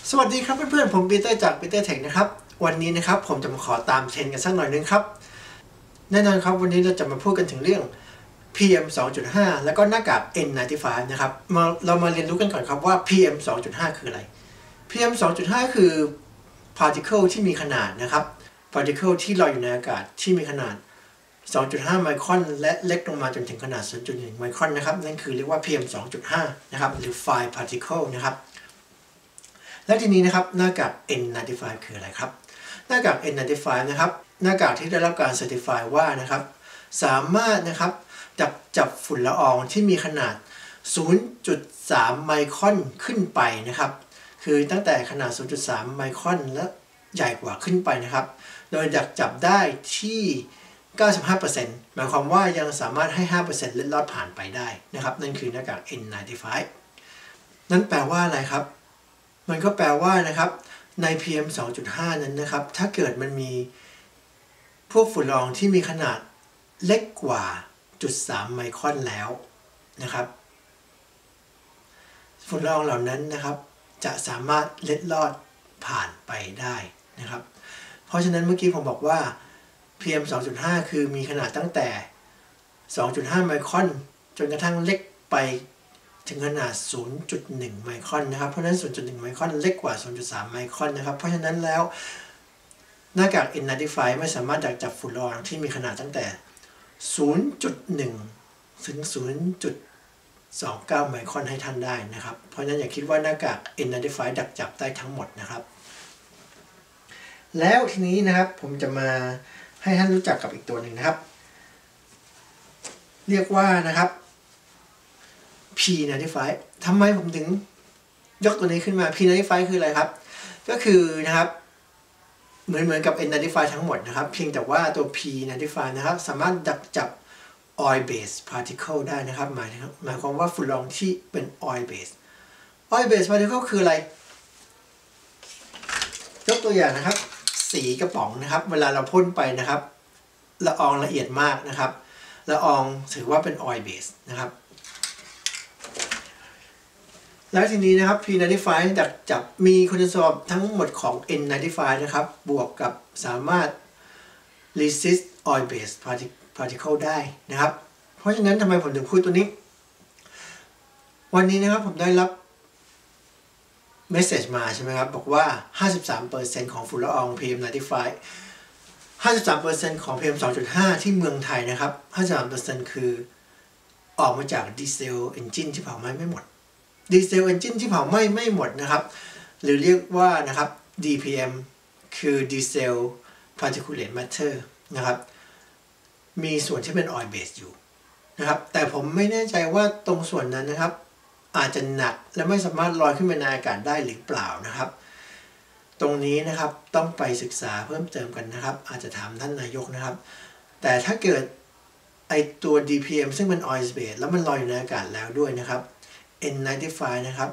สวัสดีครับเพื่อนๆผมปีเตอร์จากปีเตอร์เทคนะครับวันนี้นะครับผมจะมาขอตามเทรนด์กันสักหน่อยนึงครับแน่นอนครับวันนี้เราจะมาพูดกันถึงเรื่อง PM 2.5 แล้วก็หน้ากาก N95 นะครับเรามาเรียนรู้กันก่อนครับว่า PM 2.5 คืออะไร PM 2.5 คือ particle ที่มีขนาดนะครับ particle ที่ลอยอยู่ในอากาศที่มีขนาด 2.5 ไมครอนและเล็กลงมาจนถึงขนาด 0.1 ไมครอนนะครับนั่นคือเรียกว่า PM 2.5 นะครับหรือ fine particle นะครับและทีนี้นะครับหน้ากาก N95 คืออะไรครับหน้ากาก N95 นะครับหน้ากากที่ได้รับการเซอร์ติฟายว่านะครับสามารถนะครับจับฝุ่นละอองที่มีขนาด 0.3 ไมครอนขึ้นไปนะครับคือตั้งแต่ขนาด 0.3 ไมครอนและใหญ่กว่าขึ้นไปนะครับโดยจับได้ที่ 95% หมายความว่ายังสามารถให้ 5% เล็ดลอดผ่านไปได้นะครับนั่นคือหน้ากาก N95 นั่นแปลว่าอะไรครับมันก็แปลว่านะครับใน PM 2.5 นั้นนะครับถ้าเกิดมันมีพวกฝุ่นละอองที่มีขนาดเล็กกว่า 0.3 ไมครอนแล้วนะครับฝุ่นละอองเหล่านั้นนะครับจะสามารถเล็ดลอดผ่านไปได้นะครับเพราะฉะนั้นเมื่อกี้ผมบอกว่า PM 2.5 คือมีขนาดตั้งแต่ 2.5 ไมครอนจนกระทั่งเล็กไปถึงขนาด 0.1 ไมครอนนะครับเพราะฉะนั้น 0.1 ไมครอนเล็กกว่า 0.3 ไมครอนนะครับเพราะฉะนั้นแล้วหน้ากาก N95 ไม่สามารถจับฝุ่นละอองที่มีขนาดตั้งแต่ 0.1 ถึง 0.29 ไมครอนให้ท่านได้นะครับเพราะฉะนั้นอย่าคิดว่าหน้ากาก N95 ดักจับได้ทั้งหมดนะครับแล้วทีนี้นะครับผมจะมาให้ท่านรู้จักกับอีกตัวหนึ่งนะครับเรียกว่านะครับP95 ทำไมผมถึงยกตัวนี้ขึ้นมา P95 คืออะไรครับก็คือนะครับเหมือนกับ N95 ทั้งหมดนะครับเพียงแต่ว่าตัว P95 นะครับสามารถดักจับ oil based particle ได้นะครับหมายความว่าฝุ่นละอองที่เป็น oil based particle คืออะไรยกตัวอย่างนะครับสีกระป๋องนะครับเวลาเราพ่นไปนะครับละอองละเอียดมากนะครับละอองถือว่าเป็น oil based นะครับแล้วทีนี้นะครับ P95 ดักจับมีคุณสมบัติทั้งหมดของ N95 นะครับบวกกับสามารถ resist oil based particle ได้นะครับเพราะฉะนั้นทำไมผมถึงพูดตัวนี้วันนี้นะครับผมได้รับเมสเซจมาใช่ไหมครับบอกว่า 53% ของฝุ่นละออง PM95 53% ของ PM 2.5 ที่เมืองไทยนะครับ 53% คือออกมาจากดีเซลเอนจินที่เผาไหม้ไม่หมดดีเซลเอนจินที่เผาไหม้ไม่หมดนะครับหรือเรียกว่านะครับ DPM คือ Diesel Particulate Matter นะครับมีส่วนที่เป็น oil base อยู่นะครับแต่ผมไม่แน่ใจว่าตรงส่วนนั้นนะครับอาจจะหนักและไม่สามารถลอยขึ้นไปในอากาศได้หรือเปล่านะครับตรงนี้นะครับต้องไปศึกษาเพิ่มเติมกันนะครับอาจจะถามท่านนายกนะครับแต่ถ้าเกิดไอตัว DPM ซึ่งเป็น oil base แล้วมันลอยอยู่ในอากาศแล้วด้วยนะครับN95 นะครับ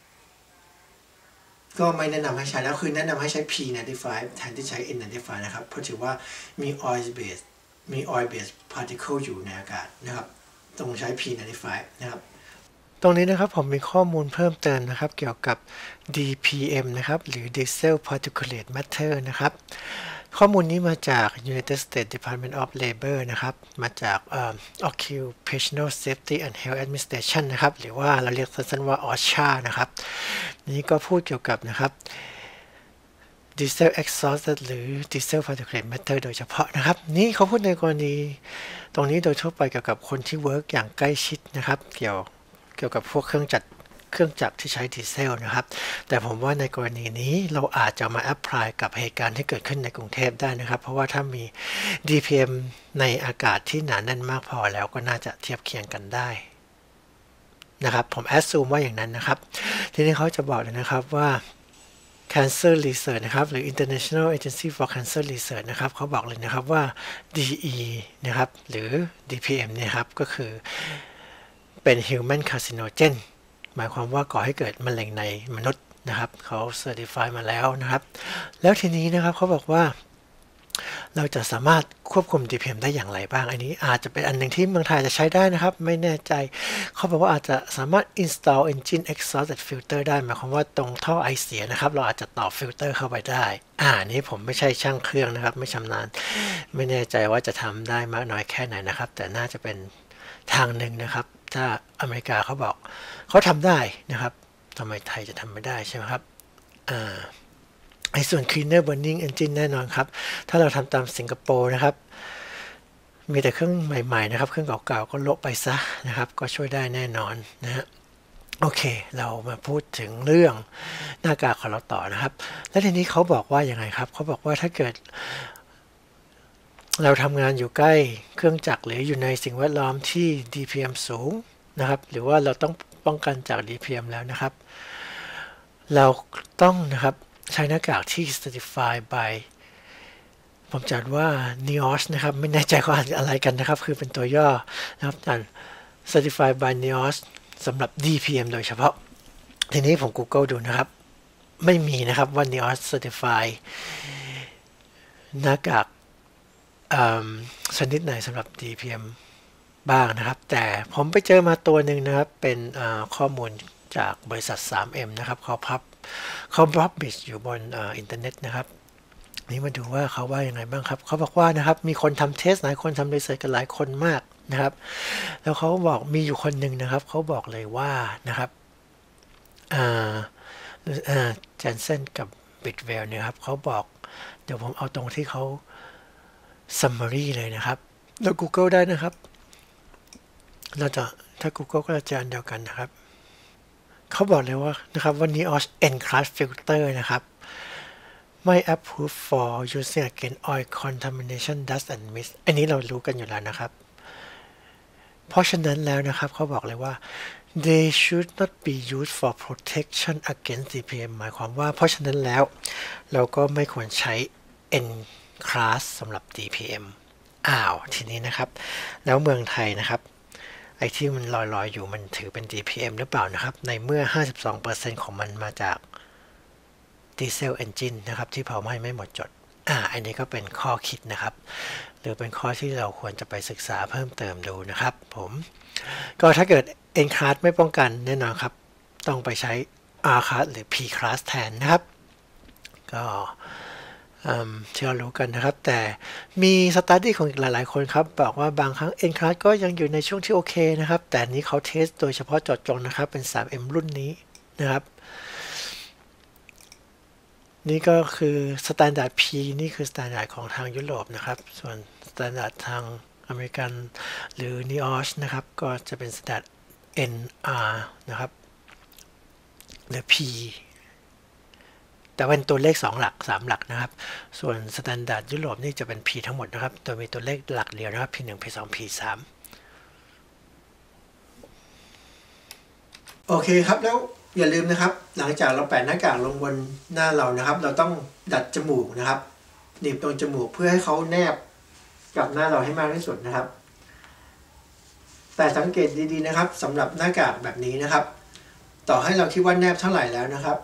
ก็ไม่แนะนำให้ใช้แล้วคือแนะนำให้ใช้ P95 แทนที่ใช้ N95 นะครับเพราะถือว่ามี oil base particle อยู่ในอากาศนะครับต้องใช้ P95 นะครับตรงนี้นะครับผมมีข้อมูลเพิ่มเติมนะครับเกี่ยวกับ DPM นะครับหรือ Diesel Particulate Matter นะครับข้อมูลนี้มาจาก United States Department of Labor นะครับมาจาก Occupational Safety and Health Administration นะครับหรือว่าเราเรียกสั้นๆว่า OSHA นะครับนี้ก็พูดเกี่ยวกับนะครับ Diesel Exhaust หรือ Diesel Particulate Matter โดยเฉพาะนะครับนี่เขาพูดในกรณีตรงนี้โดยทั่วไปเกี่ยวกับคนที่ work อย่างใกล้ชิดนะครับเกี่ยวกับพวกเครื่องจักรที่ใช้ดีเซลนะครับแต่ผมว่าในกรณีนี้เราอาจจะมาแอพพลายกับเหตุการณ์ที่เกิดขึ้นในกรุงเทพได้นะครับเพราะว่าถ้ามี DPM ในอากาศที่หนาแน่นมากพอแล้วก็น่าจะเทียบเคียงกันได้นะครับผมแอดซูมว่าอย่างนั้นนะครับทีนี้เขาจะบอกเลยนะครับว่า Cancer Research นะครับหรือ International Agency for Cancer Research นะครับเขาบอกเลยนะครับว่า DE นะครับหรือ DPM เนี่ยครับก็คือเป็น Human Carcinogen หมายความว่าก่อให้เกิดมะเร็งในมนุษย์นะครับเขา Certify มาแล้วนะครับแล้วทีนี้นะครับเขาบอกว่าเราจะสามารถควบคุม DPM ได้อย่างไรบ้างอันนี้อาจจะเป็นอันหนึ่งที่เมืองไทยจะใช้ได้นะครับไม่แน่ใจเขาบอกว่าอาจจะสามารถ install engine exhausted filter ได้หมายความว่าตรงท่อไอเสียนะครับเราอาจจะต่อฟิลเตอร์เข้าไปได้นี้ผมไม่ใช่ช่างเครื่องนะครับไม่ชำนาญไม่แน่ใจว่าจะทำได้มากน้อยแค่ไหนนะครับแต่น่าจะเป็นทางหนึ่งนะครับถ้าอเมริกาเขาบอกเขาทำได้นะครับทำไมไทยจะทำไม่ได้ใช่ไหมครับส่วน cleaner burning engine แน่นอนครับถ้าเราทำตามสิงคโปร์นะครับมีแต่เครื่องใหม่ๆนะครับเครื่องเก่าๆก็โละไปซะนะครับก็ช่วยได้แน่นอนนะฮะโอเคเรามาพูดถึงเรื่องหน้ากากของเราต่อนะครับและทีนี้เขาบอกว่ายังไงครับเขาบอกว่าถ้าเกิดเราทำงานอยู่ใกล้เครื่องจักรหรืออยู่ในสิ่งแวดล้อมที่ DPM สูงนะครับหรือว่าเราต้องป้องกันจาก DPM แล้วนะครับเราต้องนะครับใช้หน้ากากที่ certified by ผมจำว่า NIOSH นะครับไม่แน่ใจว่าอะไรกันนะครับคือเป็นตัวย่อนะครับcertified by NIOSH สำหรับ DPM โดยเฉพาะทีนี้ผม Google ดูนะครับไม่มีนะครับว่า NIOSH certified หน้ากากชนิดไหนสำหรับ DPM บ้างนะครับแต่ผมไปเจอมาตัวหนึ่งนะครับเป็นข้อมูลจากบริษัท 3M นะครับเขาพับบิชอยู่บนอินเทอร์เน็ตนะครับนี่มาดูว่าเขาว่ายังไงบ้างครับเขาบอกว่านะครับมีคนทำเทสหลายคนทำรีเสิร์ชกันหลายคนมากนะครับแล้วเขาบอกมีอยู่คนหนึ่งนะครับเขาบอกเลยว่านะครับเจนเซนกับบิทเวลเนี่ยครับเขาบอกเดี๋ยวผมเอาตรงที่เขา summary เลยนะครับแล้ว Google ได้นะครับเราจะถ้า Google ก็จะอันเดียวกันนะครับเขาบอกเลยว่านะครับวันนี้ NIOSH N-Class Filter นะครับไม่ approved for using against oil contamination dust and mist อันนี้เรารู้กันอยู่แล้วนะครับเพราะฉะนั้นแล้วนะครับเขาบอกเลยว่า they should not be used for protection against DPM หมายความว่าเพราะฉะนั้นแล้วเราก็ไม่ควรใช้ N-Class สำหรับ DPM ทีนี้นะครับแล้วเมืองไทยนะครับไอ้ที่มันลอยๆอยู่มันถือเป็น DPM หรือเปล่านะครับในเมื่อ 52% ของมันมาจากดีเซลเอนจินนะครับที่เผาไหม้ไม่หมดจดอันนี้ก็เป็นข้อคิดนะครับหรือเป็นข้อที่เราควรจะไปศึกษาเพิ่มเติมดูนะครับผมก็ถ้าเกิด N class ไม่ป้องกันแน่นอนครับต้องไปใช้ R class หรือ P class แทนนะครับก็ที่เรารู้กันนะครับแต่มีสตั๊ดดี้ของหลายๆคนครับบอกว่าบางครั้ง N class ก็ยังอยู่ในช่วงที่โอเคนะครับแต่นี้เขาเทสโดยเฉพาะเจาะจงนะครับเป็น 3M รุ่นนี้นะครับนี่ก็คือ Standard P นี่คือ Standard ของทางยุโรปนะครับส่วน Standard ทางอเมริกันหรือ NIOSH นะครับก็จะเป็น Standard NR นะครับหรือ P แต่เป็นตัวเลข2หลัก3หลักนะครับส่วน Standard ยุโรปนี่จะเป็น P ทั้งหมดนะครับโดยมีตัวเลขหลักเดียวนะครับ P1 P2 P3 โอเคครับแล้วอย่าลืมนะครับหลังจากเราแปะหน้ากากลงบนหน้าเรานะครับเราต้องดัดจมูกนะครับหนีบตรงจมูกเพื่อให้เขาแนบกับหน้าเราให้มากที่สุดนะครับแต่สังเกตดีๆนะครับสำหรับหน้ากากแบบนี้นะครับต่อให้เราคิดว่าแนบเท่าไหร่แล้วนะครับ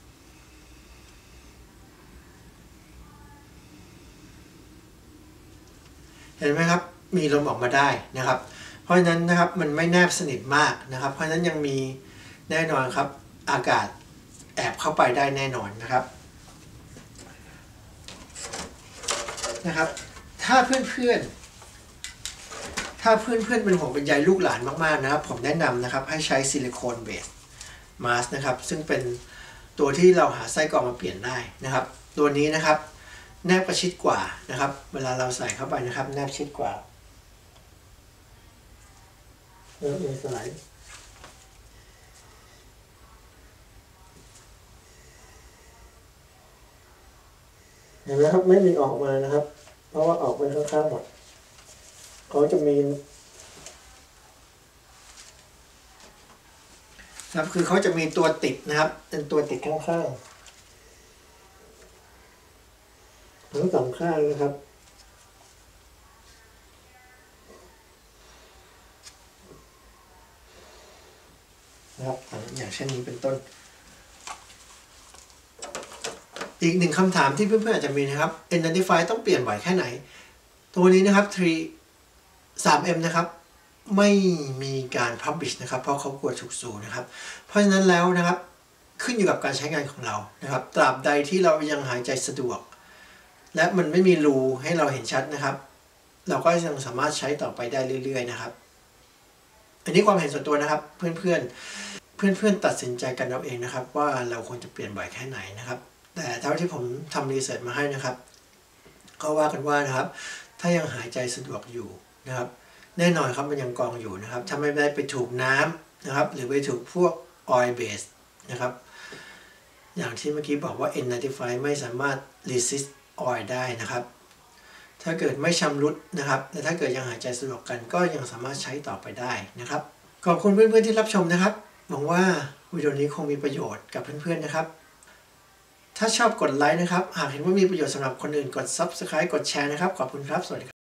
เห็นไหมครับมีลมออกมาได้นะครับเพราะฉะนั้นนะครับมันไม่แนบสนิทมากนะครับเพราะฉะนั้นยังมีแน่นอนครับอากาศแอบเข้าไปได้แน่นอนนะครับถ้าเพื่อนเป็นห่วงเป็นใยลูกหลานมากๆนะครับผมแนะนำนะครับให้ใช้ซิลิโคนเบสมาสนะครับซึ่งเป็นตัวที่เราหาไส้กรองมาเปลี่ยนได้นะครับตัวนี้นะครับแนบกระชิดกว่านะครับเวลาเราใส่เข้าไปนะครับแนบชิดกว่าสไลด์เห็นไหมครับไม่มีออกมานะครับเพราะว่าออกไปข้างๆหมดเขาจะมีครับคือเขาจะมีตัวติดนะครับเป็นตัวติดข้างๆทั้งสองข้างนะครับอย่างเช่นนี้เป็นต้นอีกหนึ่งคำถามที่เพื่อนๆอาจจะมีนะครับ N95 ต้องเปลี่ยนบ่อยแค่ไหนตัวนี้นะครับ 3M นะครับไม่มีการ publish นะครับเพราะเขากลัวถูกซูนะครับเพราะฉะนั้นแล้วนะครับขึ้นอยู่กับการใช้งานของเรานะครับตราบใดที่เรายังหายใจสะดวกและมันไม่มีรูให้เราเห็นชัดนะครับเราก็ยังสามารถใช้ต่อไปได้เรื่อยๆนะครับอันนี้ความเห็นส่วนตัวนะครับเพื่อนตัดสินใจกันเอาเองนะครับว่าเราควรจะเปลี่ยนบ่อยแค่ไหนนะครับแต่เท่าที่ผมทำรีเสิร์ชมาให้นะครับก็ว่ากันว่านะครับถ้ายังหายใจสะดวกอยู่นะครับแน่นอนครับมันยังกองอยู่นะครับถ้าไม่ได้ไปถูกน้ำนะครับหรือไปถูกพวก oil base นะครับอย่างที่เมื่อกี้บอกว่า N95 ไม่สามารถ resist oil ได้นะครับถ้าเกิดไม่ชำรุดนะครับแต่ถ้าเกิดยังหายใจสะดวกกันก็ยังสามารถใช้ต่อไปได้นะครับขอบคุณเพื่อนๆที่รับชมนะครับหวังว่าวิดีโอนี้คงมีประโยชน์กับเพื่อนๆนะครับถ้าชอบกดไลค์นะครับหากเห็นว่ามีประโยชน์สำหรับคนอื่นกด Subscribe กดแชร์นะครับขอบคุณครับสวัสดีครับ